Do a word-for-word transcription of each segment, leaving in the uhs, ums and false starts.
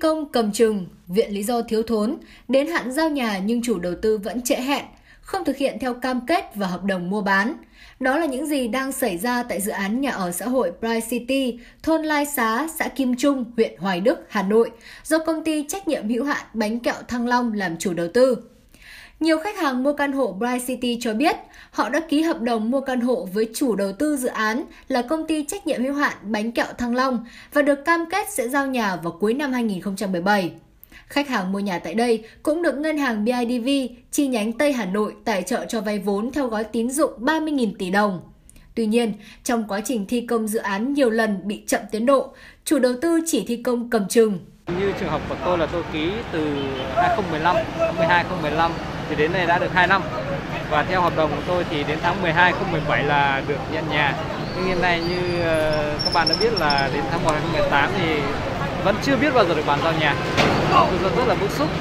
công cầm chừng, viện lý do thiếu thốn, đến hạn giao nhà nhưng chủ đầu tư vẫn trễ hẹn, không thực hiện theo cam kết và hợp đồng mua bán. Đó là những gì đang xảy ra tại dự án nhà ở xã hội Bright City, thôn Lai Xá, xã Kim Trung, huyện Hoài Đức, Hà Nội, do công ty trách nhiệm hữu hạn Bánh Kẹo Thăng Long làm chủ đầu tư. Nhiều khách hàng mua căn hộ Bright City cho biết họ đã ký hợp đồng mua căn hộ với chủ đầu tư dự án là công ty trách nhiệm hữu hạn Bánh Kẹo Thăng Long và được cam kết sẽ giao nhà vào cuối năm hai nghìn không trăm mười bảy. Khách hàng mua nhà tại đây cũng được ngân hàng bê i đê vê chi nhánh Tây Hà Nội tài trợ cho vay vốn theo gói tín dụng ba mươi nghìn tỷ đồng. Tuy nhiên, trong quá trình thi công dự án nhiều lần bị chậm tiến độ, chủ đầu tư chỉ thi công cầm chừng. Như trường hợp của tôi là tôi ký từ hai nghìn không trăm mười lăm, tháng mười hai hai nghìn không trăm mười lăm thì đến nay đã được hai năm. Và theo hợp đồng của tôi thì đến tháng mười hai hai nghìn không trăm mười bảy là được nhận nhà. Nhưng hiện nay như các bạn đã biết là đến tháng một hai nghìn không trăm mười tám thì vẫn chưa biết bao giờ được bàn giao nhà. Tôi rất, rất là bức xúc.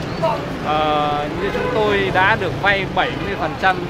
Ờ, như chúng tôi đã được vay bảy mươi phần trăm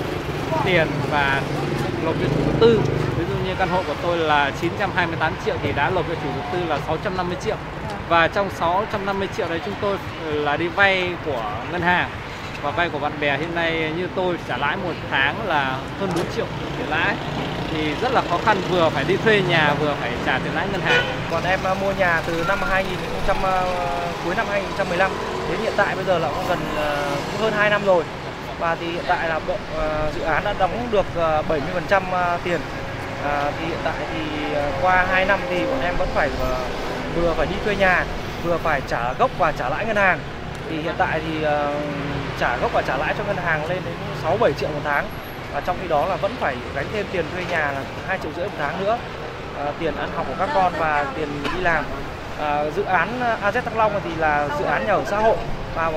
tiền và nộp cho chủ đầu tư. Ví dụ như căn hộ của tôi là chín trăm hai mươi tám triệu thì đã nộp cho chủ đầu tư là sáu trăm năm mươi triệu. Và trong sáu trăm năm mươi triệu đấy chúng tôi là đi vay của ngân hàng và vay của bạn bè. Hiện nay như tôi trả lãi một tháng là hơn bốn triệu tiền lãi, thì rất là khó khăn, vừa phải đi thuê nhà vừa phải trả tiền lãi ngân hàng. Còn em mua nhà từ năm hai nghìn không trăm cuối năm hai nghìn không trăm mười lăm đến hiện tại bây giờ là cũng gần cũng hơn hai năm rồi. Và thì hiện tại là bộ dự án đã đóng được bảy mươi phần trăm tiền. À, thì hiện tại thì qua hai năm thì bọn em vẫn phải vừa phải đi thuê nhà, vừa phải trả gốc và trả lãi ngân hàng. Thì hiện tại thì uh, trả gốc và trả lãi cho ngân hàng lên đến sáu bảy triệu một tháng. Và trong khi đó là vẫn phải gánh thêm tiền thuê nhà là hai triệu rưỡi một tháng nữa, uh, tiền ăn học của các con và tiền đi làm. Uh, dự án a zét Thăng Long thì là dự án nhà ở xã hội và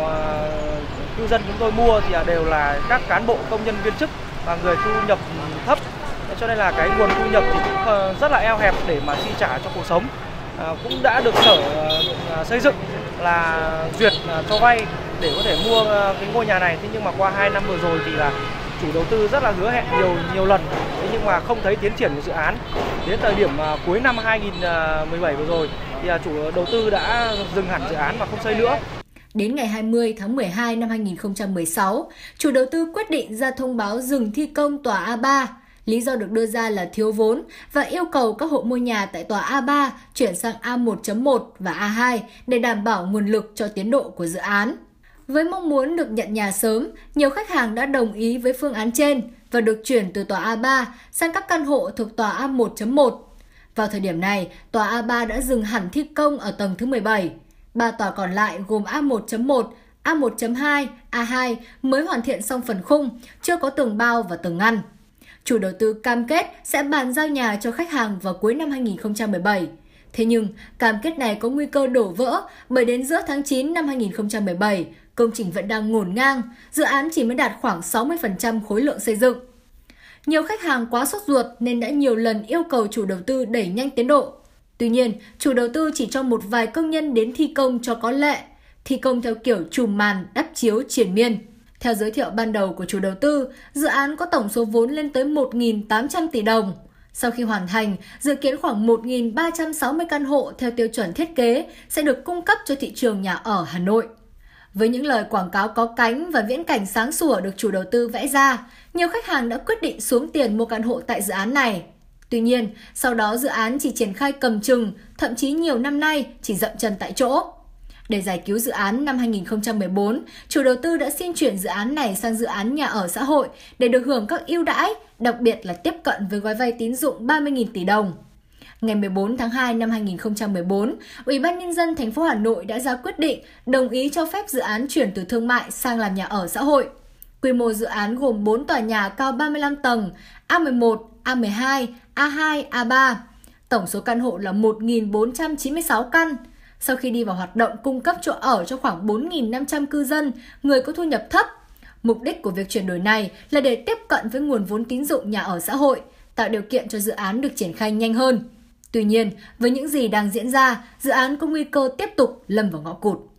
uh, cư dân chúng tôi mua thì đều là các cán bộ, công nhân, viên chức và người thu nhập thấp. Cho nên là cái nguồn thu nhập thì cũng rất là eo hẹp để mà chi trả cho cuộc sống. À, cũng đã được sở uh, xây dựng là duyệt uh, cho vay để có thể mua uh, cái ngôi nhà này. Thế nhưng mà qua hai năm vừa rồi thì là chủ đầu tư rất là hứa hẹn nhiều nhiều lần, thế nhưng mà không thấy tiến triển của dự án. Đến thời điểm uh, cuối năm hai nghìn không trăm mười bảy vừa rồi thì uh, chủ đầu tư đã dừng hẳn dự án và không xây nữa. Đến ngày hai mươi tháng mười hai năm hai nghìn không trăm mười sáu, chủ đầu tư quyết định ra thông báo dừng thi công tòa A ba. Lý do được đưa ra là thiếu vốn và yêu cầu các hộ mua nhà tại tòa A ba chuyển sang A một chấm một và A hai để đảm bảo nguồn lực cho tiến độ của dự án. Với mong muốn được nhận nhà sớm, nhiều khách hàng đã đồng ý với phương án trên và được chuyển từ tòa A ba sang các căn hộ thuộc tòa A một chấm một. Vào thời điểm này, tòa A ba đã dừng hẳn thi công ở tầng thứ mười bảy. Ba tòa còn lại gồm A một chấm một, A một chấm hai, A hai mới hoàn thiện xong phần khung, chưa có tường bao và tường ngăn. Chủ đầu tư cam kết sẽ bàn giao nhà cho khách hàng vào cuối năm hai nghìn không trăm mười bảy. Thế nhưng, cam kết này có nguy cơ đổ vỡ bởi đến giữa tháng chín năm hai nghìn không trăm mười bảy, công trình vẫn đang ngổn ngang, dự án chỉ mới đạt khoảng sáu mươi phần trăm khối lượng xây dựng. Nhiều khách hàng quá sốt ruột nên đã nhiều lần yêu cầu chủ đầu tư đẩy nhanh tiến độ. Tuy nhiên, chủ đầu tư chỉ cho một vài công nhân đến thi công cho có lệ, thi công theo kiểu trùm màn, đắp chiếu, triền miên. Theo giới thiệu ban đầu của chủ đầu tư, dự án có tổng số vốn lên tới một nghìn tám trăm tỷ đồng. Sau khi hoàn thành, dự kiến khoảng một nghìn ba trăm sáu mươi căn hộ theo tiêu chuẩn thiết kế sẽ được cung cấp cho thị trường nhà ở Hà Nội. Với những lời quảng cáo có cánh và viễn cảnh sáng sủa được chủ đầu tư vẽ ra, nhiều khách hàng đã quyết định xuống tiền mua căn hộ tại dự án này. Tuy nhiên, sau đó dự án chỉ triển khai cầm chừng, thậm chí nhiều năm nay chỉ dậm chân tại chỗ. Để giải cứu dự án, năm hai nghìn không trăm mười bốn, chủ đầu tư đã xin chuyển dự án này sang dự án nhà ở xã hội để được hưởng các ưu đãi, đặc biệt là tiếp cận với gói vay tín dụng ba mươi nghìn tỷ đồng. Ngày mười bốn tháng hai năm hai nghìn không trăm mười bốn, Ủy ban Nhân dân thành phố Hà Nội đã ra quyết định đồng ý cho phép dự án chuyển từ thương mại sang làm nhà ở xã hội. Quy mô dự án gồm bốn tòa nhà cao ba mươi lăm tầng, A mười một, A mười hai, A hai, A ba. Tổng số căn hộ là một nghìn bốn trăm chín mươi sáu căn. Sau khi đi vào hoạt động cung cấp chỗ ở cho khoảng bốn nghìn năm trăm cư dân, người có thu nhập thấp. Mục đích của việc chuyển đổi này là để tiếp cận với nguồn vốn tín dụng nhà ở xã hội, tạo điều kiện cho dự án được triển khai nhanh hơn. Tuy nhiên, với những gì đang diễn ra, dự án có nguy cơ tiếp tục lâm vào ngõ cụt.